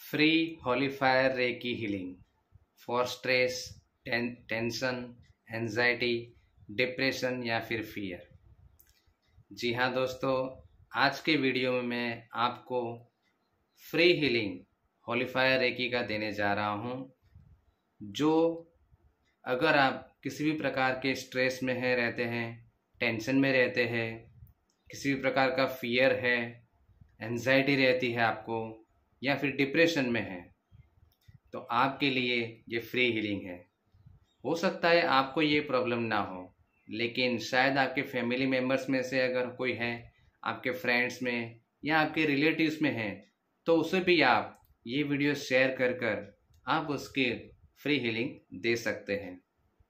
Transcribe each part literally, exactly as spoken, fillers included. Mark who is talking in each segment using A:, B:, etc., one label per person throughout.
A: Free holy fire reiki healing for stress, tension, anxiety, depression या फिर fear. जी हाँ दोस्तों, आज के वीडियो में मैं आपको फ्री हीलिंग हॉलीफायर रेकी का देने जा रहा हूँ, जो अगर आप किसी भी प्रकार के स्ट्रेस में है रहते हैं, टेंशन में रहते हैं, किसी भी प्रकार का फियर है, एंजाइटी रहती है आपको, या फिर डिप्रेशन में है, तो आपके लिए ये फ्री हीलिंग है। हो सकता है आपको ये प्रॉब्लम ना हो, लेकिन शायद आपके फैमिली मेम्बर्स में से अगर कोई है, आपके फ्रेंड्स में या आपके रिलेटिव्स में है, तो उसे भी आप ये वीडियो शेयर कर कर आप उसकी फ्री हीलिंग दे सकते हैं।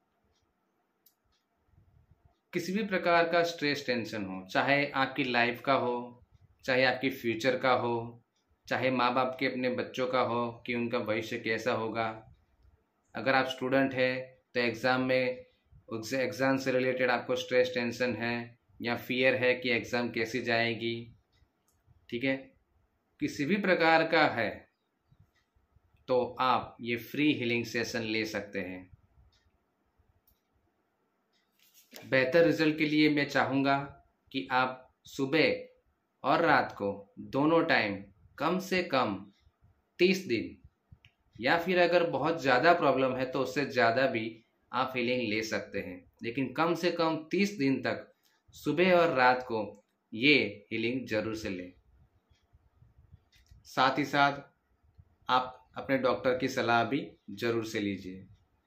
A: किसी भी प्रकार का स्ट्रेस, टेंशन हो, चाहे आपकी लाइफ का हो, चाहे आपकी फ्यूचर का हो, चाहे माँ बाप के अपने बच्चों का हो कि उनका भविष्य कैसा होगा। अगर आप स्टूडेंट है तो एग्ज़ाम में एग्ज़ाम से रिलेटेड आपको स्ट्रेस, टेंशन है या फियर है कि एग्ज़ाम कैसी जाएगी, ठीक है, किसी भी प्रकार का है, तो आप ये फ्री हीलिंग सेशन ले सकते हैं। बेहतर रिजल्ट के लिए मैं चाहूँगा कि आप सुबह और रात को दोनों टाइम कम से कम तीस दिन, या फिर अगर बहुत ज़्यादा प्रॉब्लम है तो उससे ज़्यादा भी आप हीलिंग ले सकते हैं, लेकिन कम से कम तीस दिन तक सुबह और रात को ये हीलिंग जरूर से लें। साथ ही साथ आप अपने डॉक्टर की सलाह भी जरूर से लीजिए।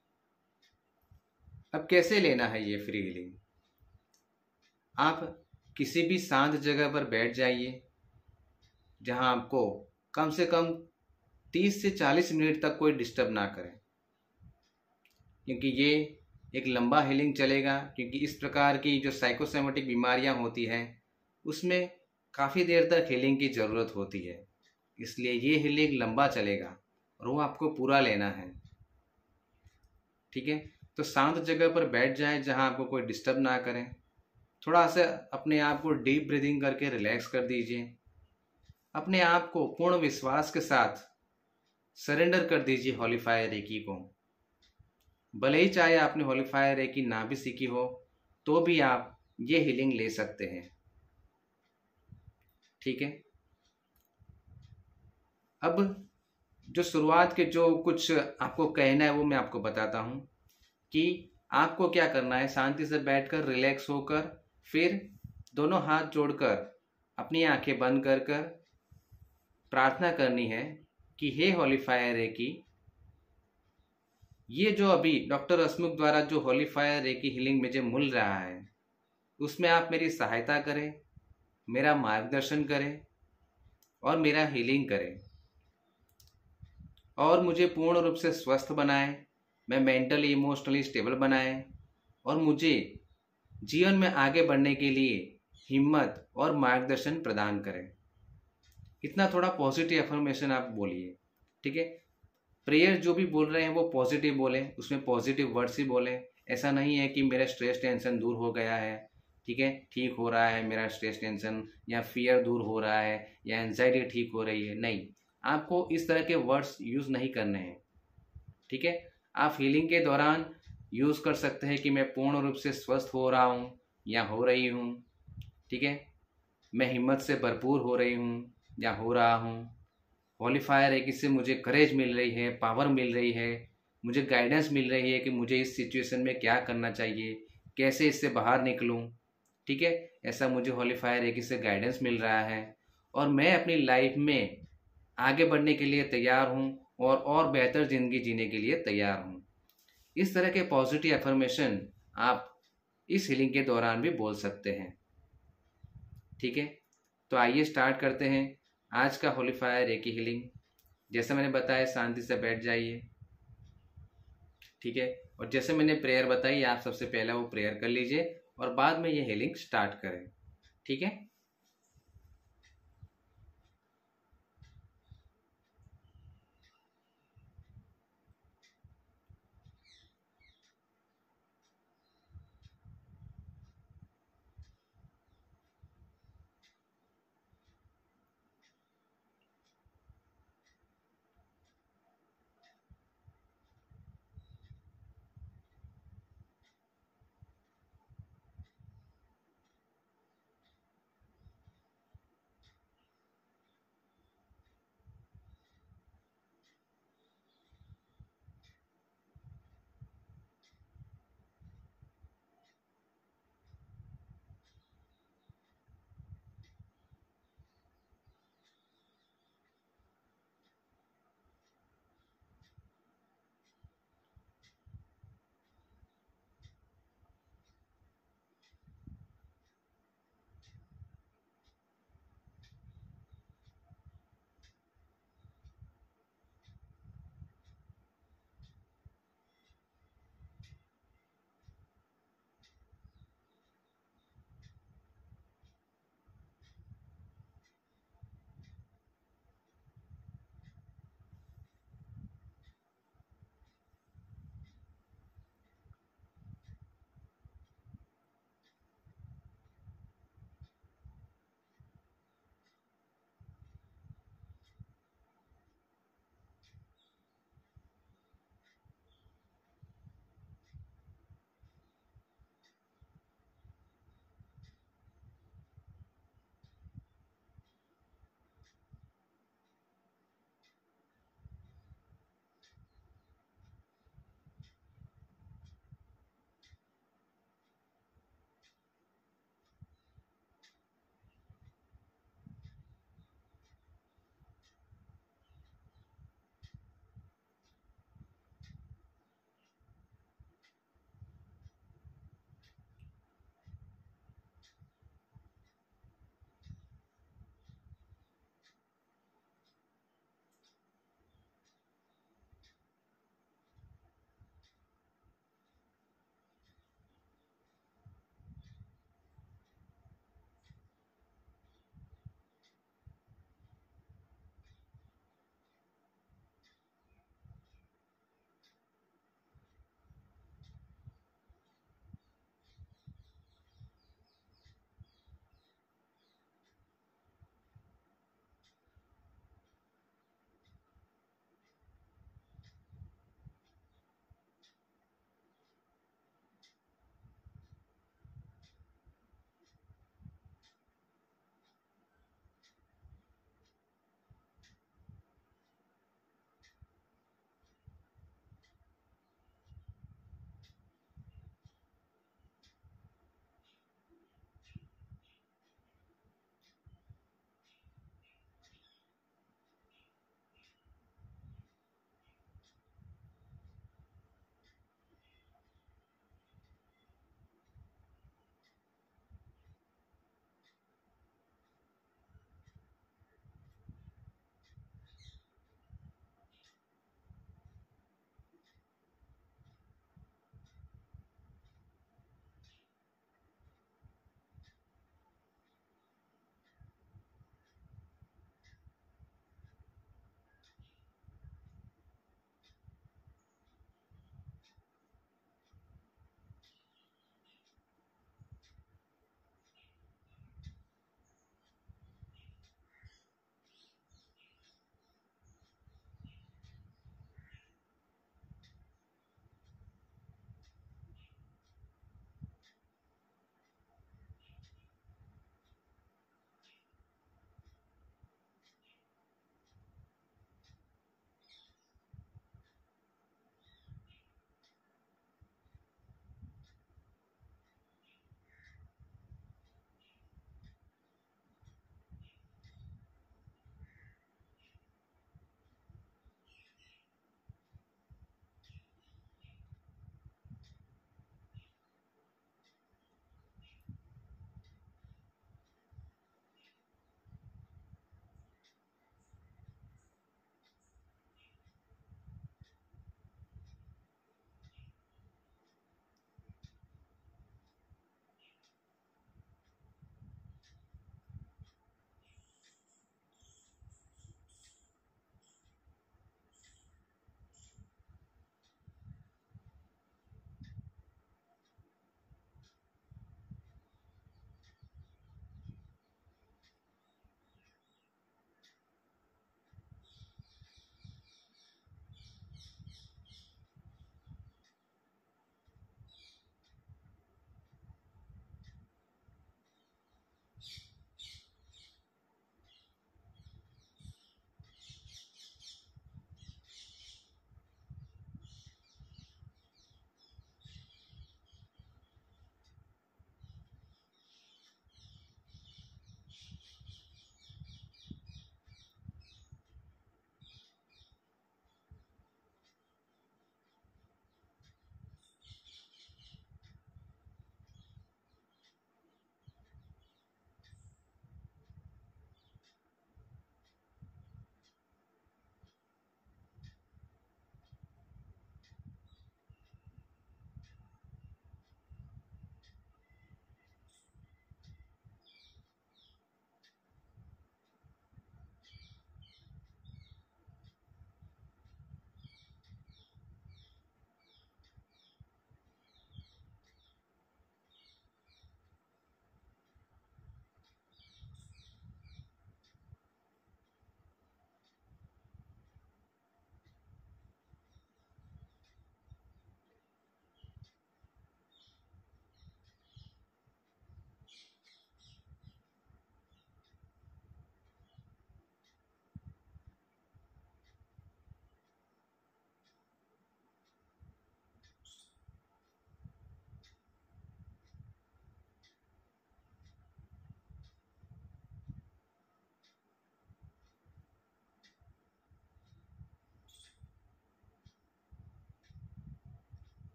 A: अब कैसे लेना है ये फ्री हीलिंग? आप किसी भी शांत जगह पर बैठ जाइए जहां आपको कम से कम तीस से चालीस मिनट तक कोई डिस्टर्ब ना करें, क्योंकि ये एक लंबा हीलिंग चलेगा। क्योंकि इस प्रकार की जो साइकोसोमेटिक बीमारियां होती हैं उसमें काफ़ी देर तक हीलिंग की ज़रूरत होती है, इसलिए ये हीलिंग लंबा चलेगा और वो आपको पूरा लेना है, ठीक है। तो शांत जगह पर बैठ जाएं जहां आपको कोई डिस्टर्ब ना करें। थोड़ा सा अपने आप को डीप ब्रीदिंग करके रिलैक्स कर दीजिए। अपने आप को पूर्ण विश्वास के साथ सरेंडर कर दीजिए हॉलीफायर रेकी को। भले ही चाहे आपने हॉलीफायर रेकी ना भी सीखी हो तो भी आप ये हीलिंग ले सकते हैं, ठीक है। अब जो शुरुआत के जो कुछ आपको कहना है वो मैं आपको बताता हूं कि आपको क्या करना है। शांति से बैठकर रिलैक्स होकर फिर दोनों हाथ जोड़कर अपनी आंखें बंद कर कर प्रार्थना करनी है कि हे हॉलीफायर रेकी, ये जो अभी डॉक्टर हसमुख द्वारा जो हॉलीफायर रेकी हीलिंग मुझे मिल रहा है उसमें आप मेरी सहायता करें, मेरा मार्गदर्शन करें और मेरा हीलिंग करें, और मुझे पूर्ण रूप से स्वस्थ बनाएं, मैं मेंटली इमोशनली स्टेबल बनाएं और मुझे जीवन में आगे बढ़ने के लिए हिम्मत और मार्गदर्शन प्रदान करें। इतना थोड़ा पॉजिटिव अफर्मेशन आप बोलिए, ठीक है। प्रेयर जो भी बोल रहे हैं वो पॉजिटिव बोलें, उसमें पॉजिटिव वर्ड्स ही बोलें। ऐसा नहीं है कि मेरा स्ट्रेस टेंशन दूर हो गया है, ठीक है, ठीक हो रहा है मेरा स्ट्रेस टेंशन, या फियर दूर हो रहा है, या एंजाइटी ठीक हो रही है। नहीं, आपको इस तरह के वर्ड्स यूज़ नहीं करने हैं, ठीक है। आप हीलिंग के दौरान यूज़ कर सकते हैं कि मैं पूर्ण रूप से स्वस्थ हो रहा हूँ या हो रही हूँ, ठीक है, मैं हिम्मत से भरपूर हो रही हूँ या हो रहा हूँ। हॉलीफायर है कि इससे मुझे करेज मिल रही है, पावर मिल रही है, मुझे गाइडेंस मिल रही है कि मुझे इस सिचुएशन में क्या करना चाहिए, कैसे इससे बाहर निकलूं, ठीक है। ऐसा मुझे हॉलीफायर है कि इससे गाइडेंस मिल रहा है और मैं अपनी लाइफ में आगे बढ़ने के लिए तैयार हूं और और बेहतर ज़िंदगी जीने के लिए तैयार हूं। इस तरह के पॉजिटिव अफर्मेशन आप इस हीलिंग के दौरान भी बोल सकते हैं, ठीक है। तो आइए स्टार्ट करते हैं आज का हॉलीफायर रेकी हीलिंग। जैसे मैंने बताया, शांति से बैठ जाइए, ठीक है, और जैसे मैंने प्रेयर बताई आप सबसे पहले वो प्रेयर कर लीजिए और बाद में ये हीलिंग स्टार्ट करें, ठीक है।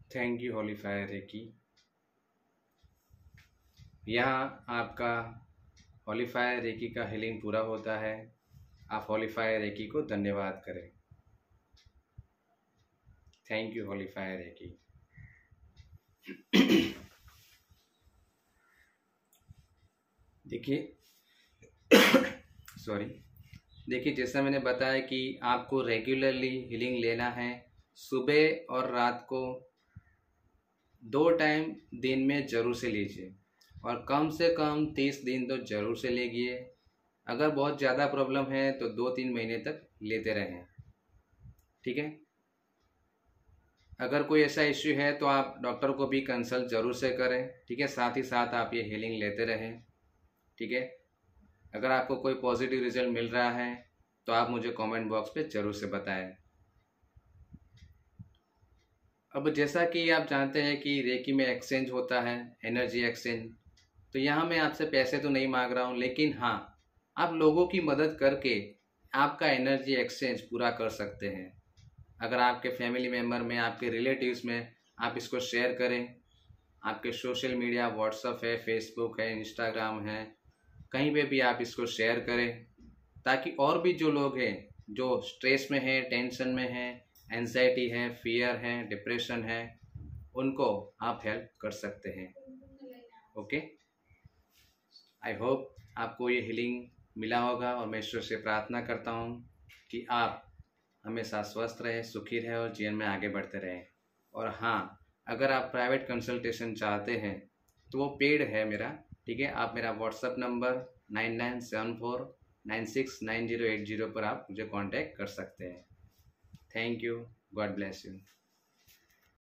A: Thank you holy fire reiki. यहाँ आपका होली फायर रेकी का हीलिंग पूरा होता है। आप होली फायर रेकी को धन्यवाद करें। Thank you holy fire reiki. देखिए सॉरी देखिए जैसा मैंने बताया कि आपको रेगुलरली हीलिंग लेना है। सुबह और रात को दो टाइम दिन में ज़रूर से लीजिए और कम से कम तीस दिन तो ज़रूर से लीजिए। अगर बहुत ज़्यादा प्रॉब्लम है तो दो तीन महीने तक लेते रहें, ठीक है। अगर कोई ऐसा इश्यू है तो आप डॉक्टर को भी कंसल्ट ज़रूर से करें, ठीक है। साथ ही साथ आप ये हीलिंग लेते रहें, ठीक है। अगर आपको कोई पॉजिटिव रिजल्ट मिल रहा है तो आप मुझे कमेंट बॉक्स पे ज़रूर से बताएं। अब जैसा कि आप जानते हैं कि रेकी में एक्सचेंज होता है, एनर्जी एक्सचेंज। तो यहाँ मैं आपसे पैसे तो नहीं मांग रहा हूँ, लेकिन हाँ, आप लोगों की मदद करके आपका एनर्जी एक्सचेंज पूरा कर सकते हैं। अगर आपके फैमिली मेम्बर में, आपके रिलेटिव्स में आप इसको शेयर करें। आपके सोशल मीडिया, व्हाट्सएप है, फेसबुक है, इंस्टाग्राम है, कहीं पे भी आप इसको शेयर करें, ताकि और भी जो लोग हैं जो स्ट्रेस में हैं, टेंशन में हैं, एंजाइटी है, फियर है, डिप्रेशन है, उनको आप हेल्प कर सकते हैं। ओके, आई होप आपको ये हीलिंग मिला होगा और मैं ईश्वर से प्रार्थना करता हूँ कि आप हमेशा स्वस्थ रहे, सुखी रहे और जीवन में आगे बढ़ते रहें। और हाँ, अगर आप प्राइवेट कंसल्टेशन चाहते हैं तो वो पेड है मेरा, ठीक है। आप मेरा WhatsApp number nine nine seven four nine six nine zero eight zero पर आप मुझे कांटेक्ट कर सकते हैं। Thank you, God bless you.